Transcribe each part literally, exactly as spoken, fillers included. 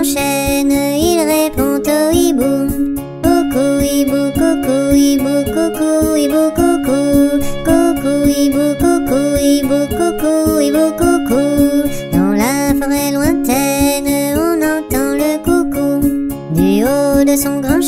grand chêne, il répond au hibou. Coucou hibou, coucou hibou, coucou hibou, coucou. Coucou hibou, coucou hibou, coucou hibou, coucou. Dans la forêt lointaine, on entend le coucou. Du haut de son grand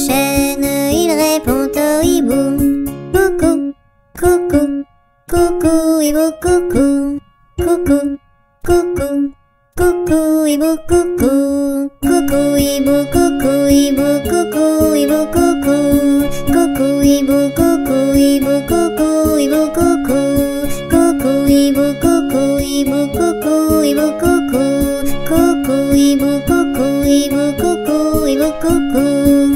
au hibou. Coucou, coucou, coucou, hibou, coucou. Coucou, coucou, coucou, hibou, coucou. Coucou, hibou, coucou, hibou, coucou, hibou, coucou. Coucou, hibou, coucou, hibou, coucou, hibou, coucou. Coucou, hibou, coucou, hibou, coucou, hibou, coucou. Coucou, hibou, coucou, hibou, coucou, hibou, coucou.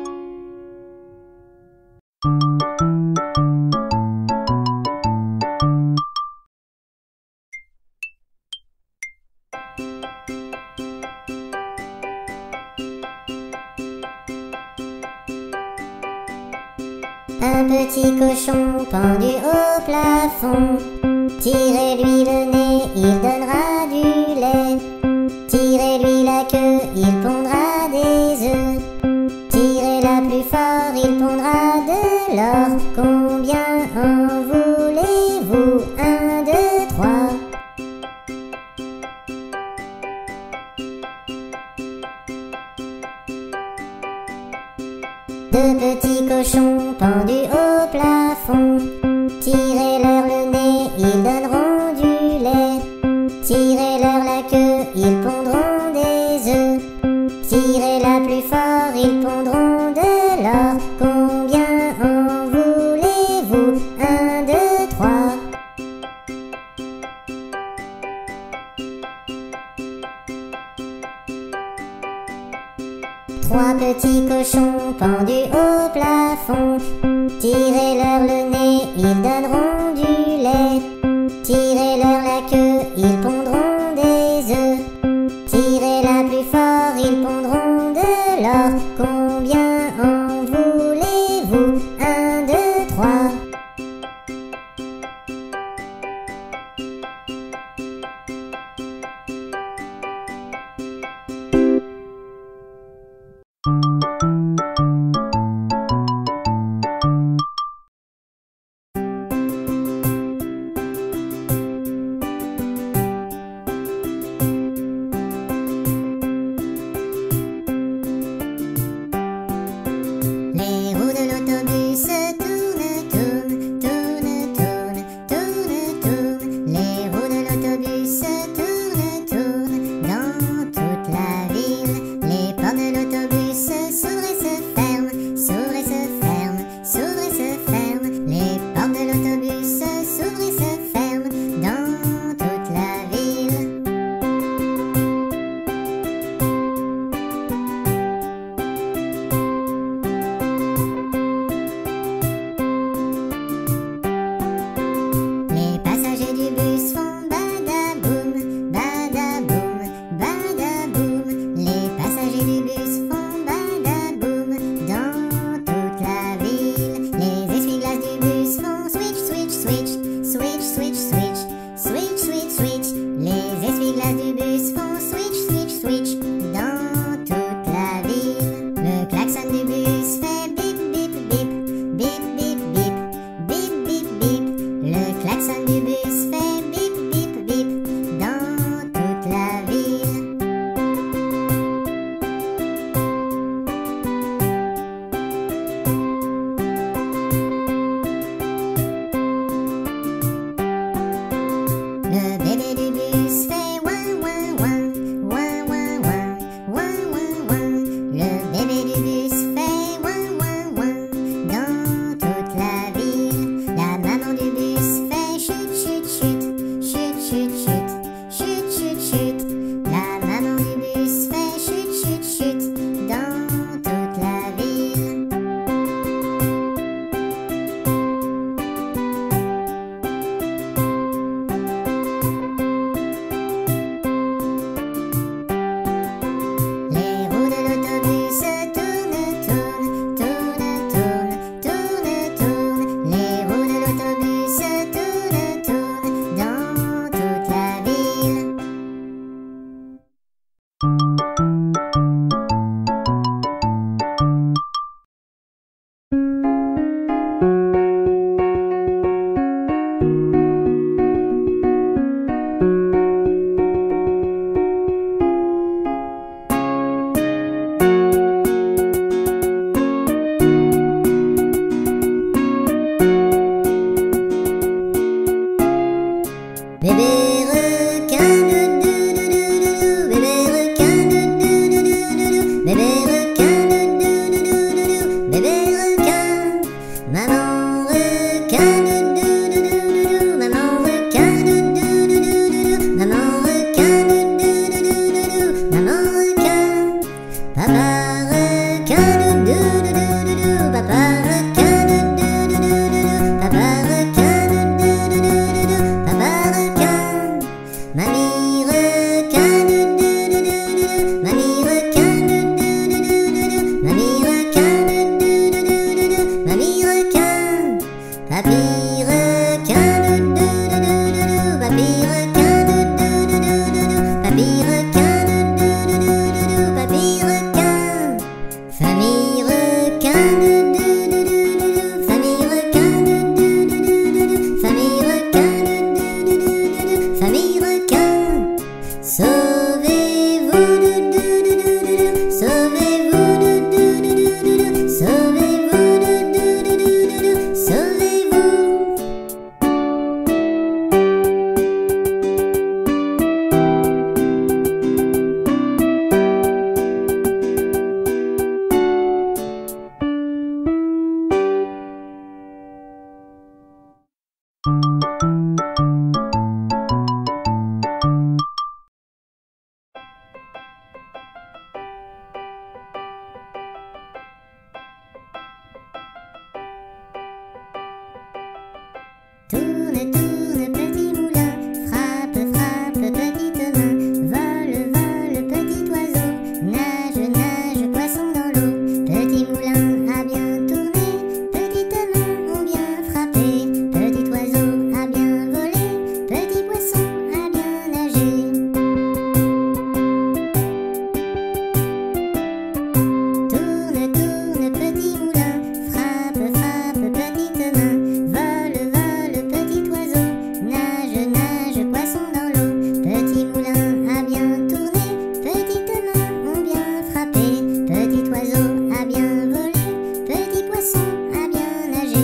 Un petit cochon pendu au plafond, tirez-lui le nez, il donnera du lait. Tirez-lui la queue, il pondra des œufs. Tirez-la plus fort, il pondra de l'or. Combien en voulez-vous? Un, deux, trois. Deux petits cochons pendus au plafond, tirez-leur le nez, ils donneront du lait. Tirez-leur la queue, ils pondront des œufs. Tirez-la plus fort, ils pondront de l'or. Combien en voulez-vous? Un, deux, trois. Trois petits cochons pendus au plafond, tirez-leur le nez, ils donneront du lait. Tirez-leur la queue, ils pondront des œufs. Tirez-la plus fort, ils pondront de l'or. Combien en voulez-vous? Un, deux, trois. Tourne, tourne, petit moulin, frappe, frappe, petite main, vole, vole, petit oiseau, nage, nage, poisson dans l'eau. Petit moulin a bien tourné, petites mains ont bien frappé, petit oiseau a bien volé, petit poisson a bien nagé. Tourne, tourne, petit moulin, frappe, frappe, petite main, vole, vole, petit oiseau, nage, nage, poisson dans l'eau. Petit moulin a bien tourné, petites mains ont bien frappé, petit oiseau a bien volé, petit poisson a bien nagé.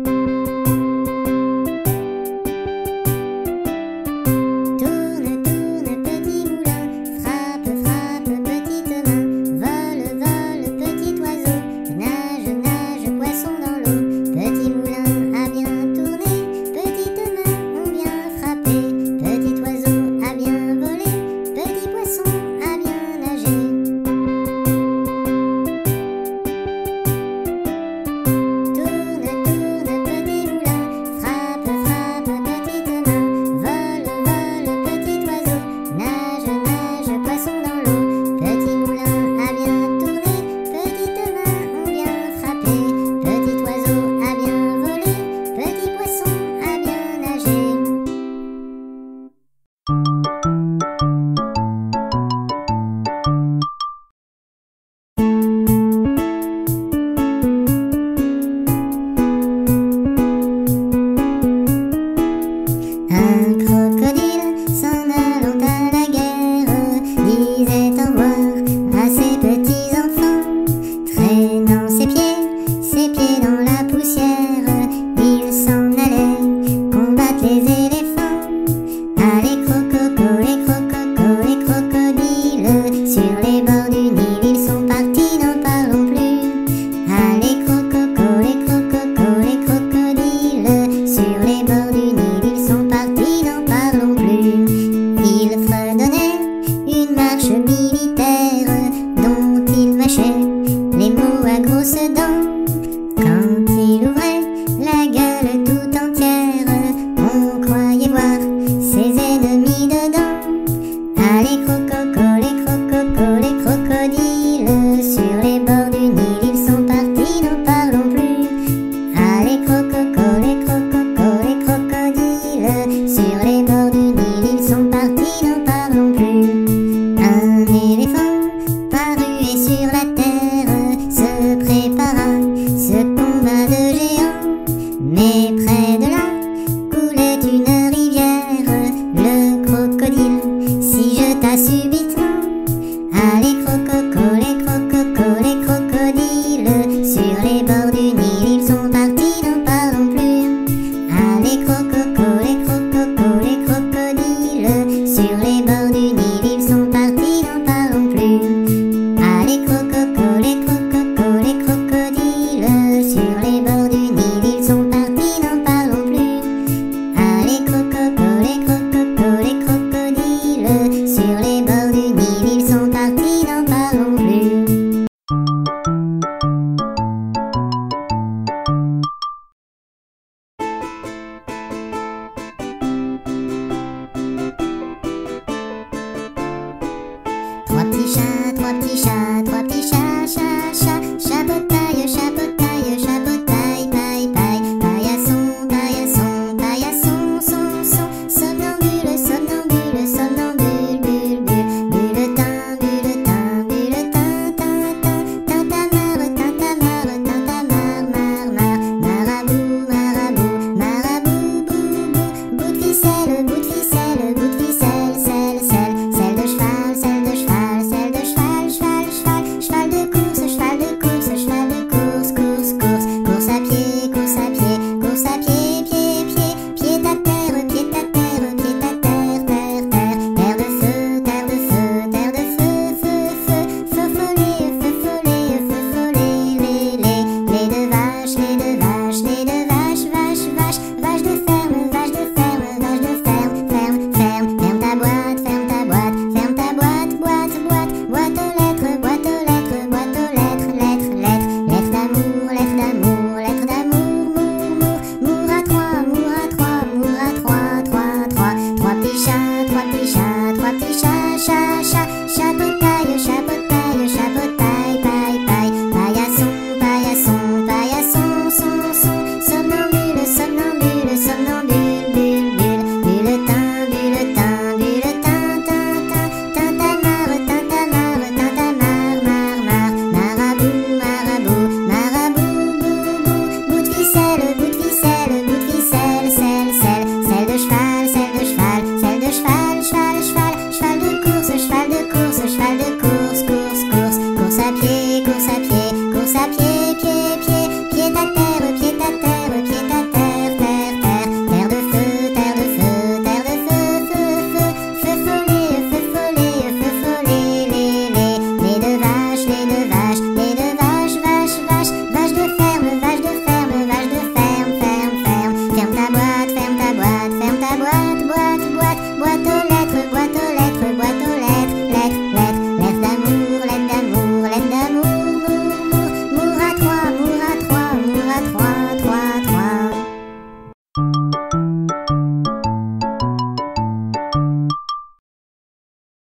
Tourne, tourne, petit moulin, frappe, frappe, petite main, vole, vole, petit oiseau, nage, nage, poisson dans l'eau. Petit moulin a bien tourné, petites mains ont bien frappé, petit oiseau a bien volé, petit poisson a bien nagé. Tourne, tourne, petit moulin, frappe, frappe, petite main, vole, vole, petit oiseau, nage, nage, poisson dans l'eau. Petit moulin a bien tourné, petites mains ont bien frappé, petit oiseau a bien volé, petit poisson a bien nagé. Un crocodile s'en allant à la guerre disait au revoir à ses petits enfants, traînant ses pieds, ses pieds dans la poussière, il s'en allait combattre les éléphants. Allez crococo et crococo et crocodile, sur les bords du Nil ils sont partis, n'en parlons plus. Allez crococo et crococo et crocodile, sur les bords du Nil ils sont partis, n'en parlons plus. Ils fredonnaient une marche militaire dont ils mâchaient les mots à grosses dents. Quand il ouvrait la gueule tout entière, on croyait voir ses ennemis dedans. Allez crococo, les crococo, les crocodiles, sur les bords du Nil ils sont partis, n'en parlons plus. Allez crococo, les crococo, les crocodiles, sur les bords du Nil ils sont partis, n'en parlons plus. Un éléphant parut et sur la terre se prépara ce combat de géants. Mais près de là coulait une rivière, le crocodile s'y jeta subitement. Allez crococo, les crococo, les crocodiles, sur les bords du Nil ils sont partis, n'en parlons plus. Allez crococo, les crococo, les crocodiles, sur les bords du Nil ils sont partis, n'en parlons plus. Allez crococo, les crococo, les crocodiles, sur les bords du Nil ils sont partis, n'en parlons plus. Allez crococo, les crococo, les crocodiles, sur les bords du Nil ils sont partis, n'en parlons plus. Trois petits chats, trois petits chats, trois petits chats, chat, chat, chapeautaille, chapeautaille, chapeautaille, paille, paille, paillasson, paillasson, paillasson, son, son, somnambule, somnambule, somnambule, bulle, bulle, bulletin, bulletin, bulletin, tintin, tintamarre, tintamarre, tintamarre, mar, mar, marabout, marabout, marabout, bou, bou, bout de ficelle, bout de ficelle, bout de ficelle, selle, selle, selle de cheval, selle de cheval, selle de cheval, cheval, cheval, cheval de course, cheval de course, cheval de course, course, course, course à pied, course à pied, course à pied, pied, pied, pied à terre, pied à terre, pied à terre, terre, terre, terre de feu, terre de feu, terre de feu, feu, feu, feu follet, feu follet, feu follet, les, les, les deux vaches, les deux vaches.